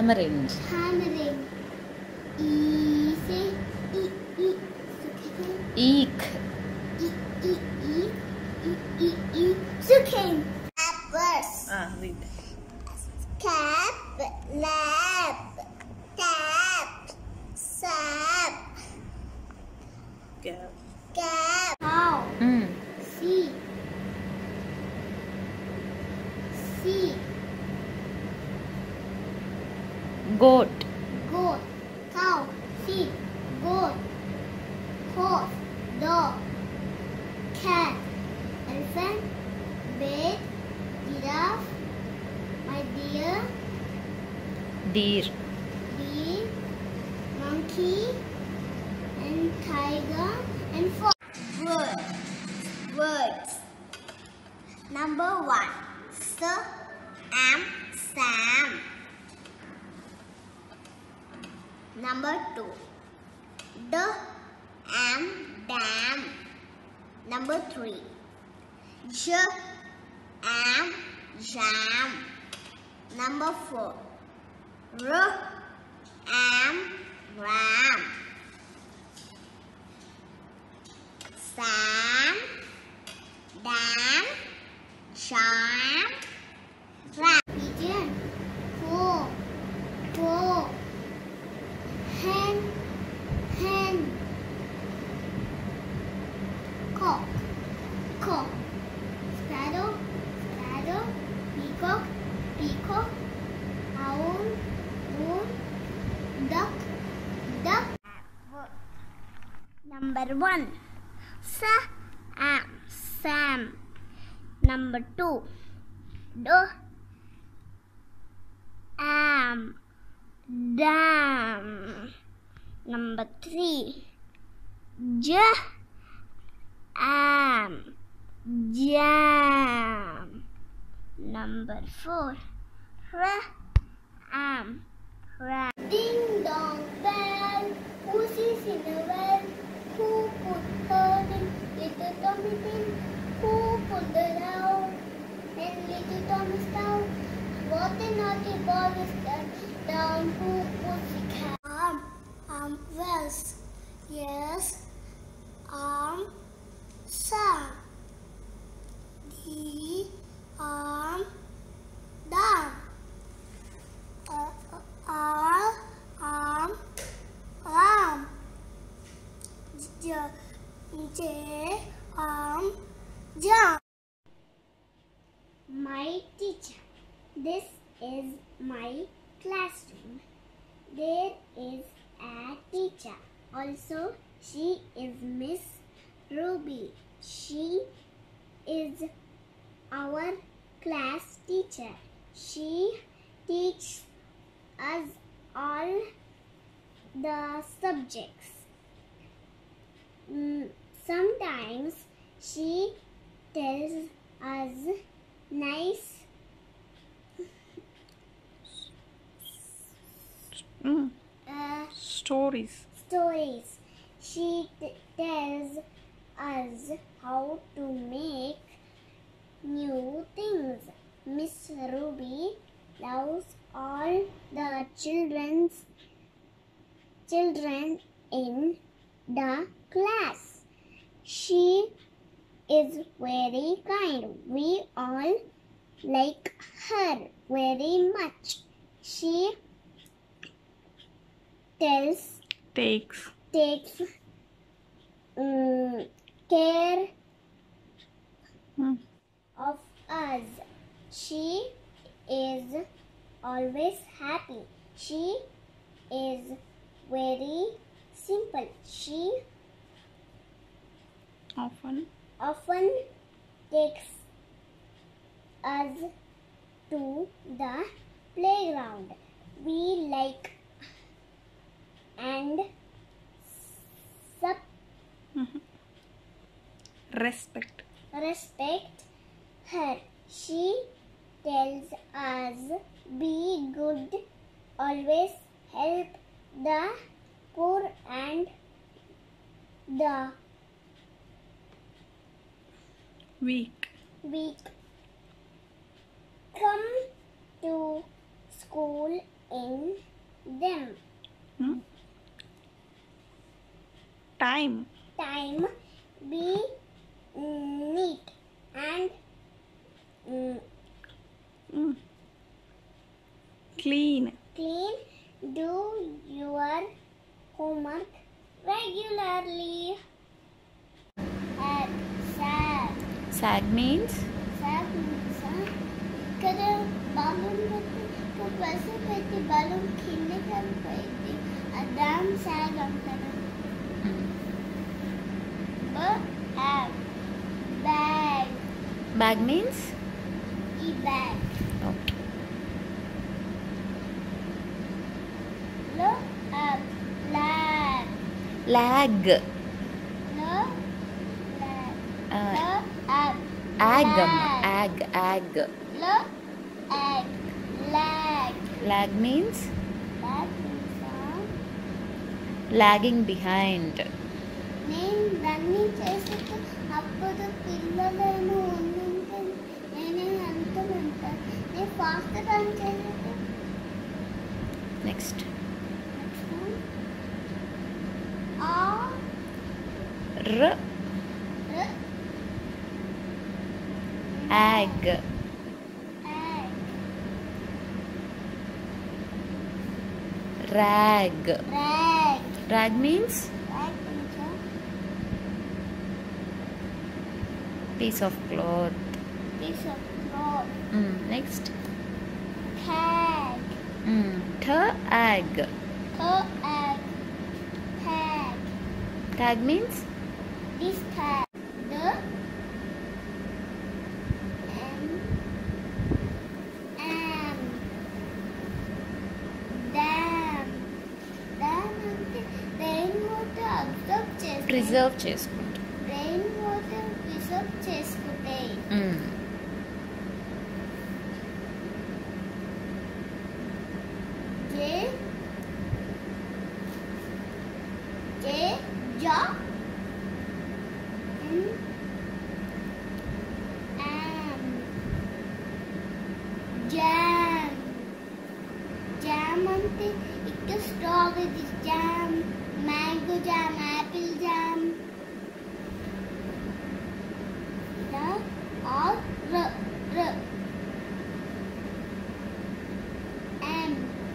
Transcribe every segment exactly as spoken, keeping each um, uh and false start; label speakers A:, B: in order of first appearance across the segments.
A: Hammering.
B: Hammering. E say e e.
A: Eek.
B: E e e e e e. Chicken. Apples.
A: Ah, read.
B: Cap, lab, tap, sap,
A: Cap.
B: cap. Cow.
A: Hmm.
B: C. C.
A: Goat.
B: Goat. Cow. Sheep. Goat. Horse. Dog. Cat. Elephant. Bear. Giraffe. My dear.
A: Deer.
B: Deer. Monkey. And tiger. And fox. Words. Words. Number one. Sir. Am. Sam. Number two. The. Am. Dam. Number three. J. Am. Jam. Number four. R. Am. Ram. Sam. Dam. Jam. Ram. Pigeon. Four. Four. Hen. Hen. Cock. Cock. Sparrow. Sparrow. Peacock. Peacock. Owl. Owl. Duck. Duck. Number one. Sa. Am. Sam. Number two. Do. Am. Dam. Number three. J. Am. Jam. Number four. R. Am. Ram. Ding dong bell, who's in a well? Who put her in little Tommy tin? Who put the down and little Tommy's down? What a naughty boy is that down? Who put the cat? Arm, arm wells. Yes, arm, sun. The arm, down. Uh, uh, arm, arm. J, J, arm, jump. My teacher. This is my classroom. There is a teacher. Also, she is Miss Ruby. She is our class teacher. She teaches us all the subjects. Mm, sometimes she tells us nice
A: Mm.
B: uh,
A: Stories.
B: stories. She t- tells us how to make new things. Miss Ruby loves all the children's children in the class. She is very kind. We all like her very much. She tells
A: Takes.
B: takes um, care
A: Mm.
B: of us. She is always happy. She is very simple. She
A: Often.
B: often takes us to the playground. We like and sub
A: Mhm. Respect.
B: respect her. She tells us be good, always help the poor and the
A: Weak.
B: weak. Come to school in them.
A: Hmm? Time.
B: Time. Be neat and mm,
A: Hmm. Clean.
B: clean. Do your homework regularly. At sad.
A: Sad means
B: Sad means ఇక్కడ balloon పెట్టి ఇక్కడ bus పెట్టి balloon కిందకి వెళ్ళిపోయింది. దాన్ని sag అంటారు. Bag. Bag.
A: bag means
B: ఈ bag.
A: okay.
B: లో అప్ ల్యాగ్.
A: lag
B: లో ల్యాగ్.
A: uh,
B: లో అప్
A: ag ag ag
B: లో ag lag.
A: lag means
B: That means
A: lagging behind.
B: నేను రన్నింగ్ చేసేది అప్పుడు పిల్లలను ఉండింటే నేనే అంటాను. నేను ఫాస్ట్ రన్ చేసేది.
A: Next
B: ఆ
A: r ag rag
B: rag.
A: rag means
B: rag కొంచెం
A: piece of cloth.
B: Piece of cloth.
A: mm. Next
B: tag.
A: mm. tag
B: tag. Tag.
A: tag means
B: This tag. The am am dam. Dam అంటే rain water observe చేస్తాయి.
A: preserve చేసుకుంటాం.
B: Rain water preserve చేసుకుంటాయి.
A: mm.
B: J J జా ఎన్ am jam. Jam అంటే ఇక్కడ strawberry jam, mango jam, apple jam. ఇలా R ర ర am.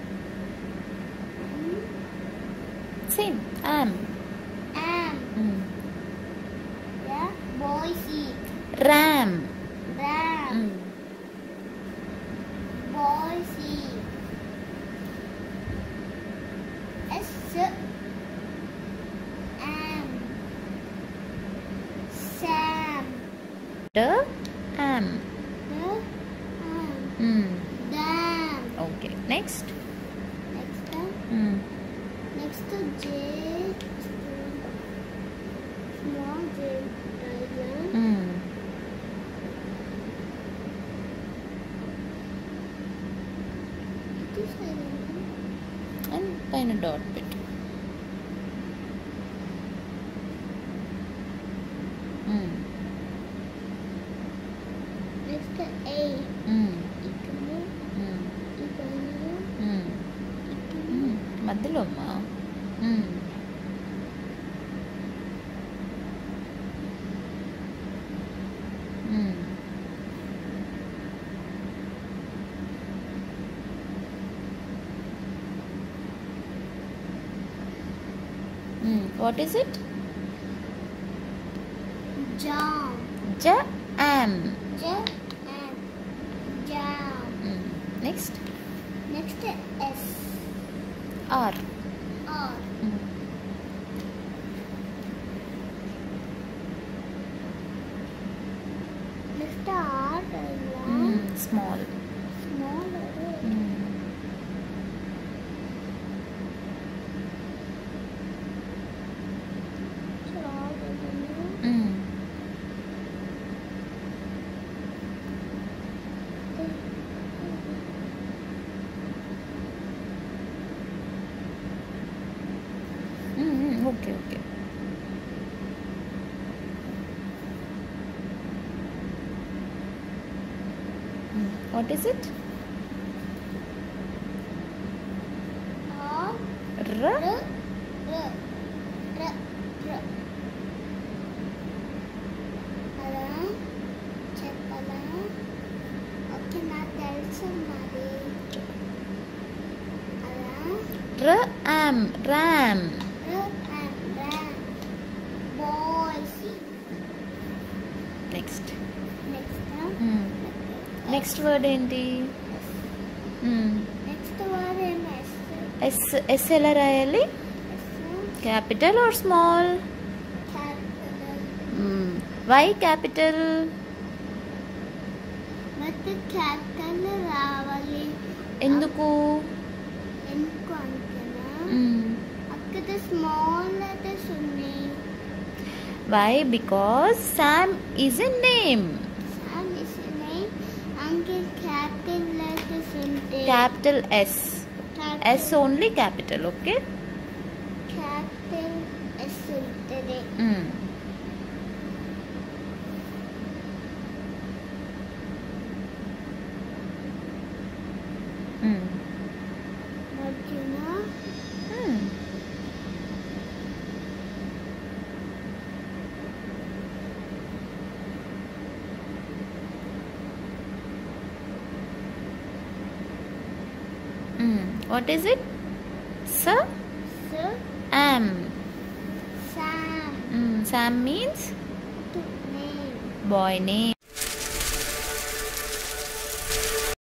A: Same am
B: am.
A: mm.
B: యా boys eat.
A: ram
B: ram.
A: mm.
B: Boys eat. S am Sam.
A: the am
B: The am
A: mm.
B: dam.
A: okay. Next
B: Next
A: mm.
B: next to J. Small J. Diagram.
A: Mm.
B: This is
A: and పైన dot పెట్టు mm.
B: next A.
A: Mm.
B: ఇక్కడ
A: Mm.
B: ఇక్కడ
A: Mm.
B: ఇక్కడ
A: Mm. మధ్యలో అమ్మా mm. Mm. Mm. What is it?
B: jam.
A: Ja am
B: J am jam.
A: mm. Next
B: Next S.
A: R
B: R.
A: mm.
B: Next R.
A: Mm. Small
B: Small.
A: mm. Mm. Mm. Okay, okay. Mm. What is it?
B: R, R. అలా చెప్పాలా? Okay, నాకు తెలుసు మరి. అలా
A: ram, ram.
B: R and ram. Boys.
A: Next.
B: Next.
A: Hmm. Next word ఏంటి? Hmm.
B: Next word ఏం
A: S, S ఎలా రాయాలి? Capital or small?
B: Capital.
A: Hmm. Why capital?
B: ಮತ್ತೆ capital రావాలి.
A: ఎందుకు?
B: ఎందుకు అంటేనా
A: Hmm.
B: అక్కడ స్మాల్ లెటర్స్ ఉన్నాయి.
A: Why? Because Sam is a name.
B: Sam is a name. Uncle capital letters ఉంటాయి.
A: Capital S.
B: Capital-
A: S only capital, okay?
B: capital S ఉంటుంది.
A: Hmm. Hmm.
B: మధ్యన
A: Hmm. Hmm. What is it? Sir?
B: Sir
A: Am.
B: Sam
A: Hmm. Sam means
B: to name.
A: boy name.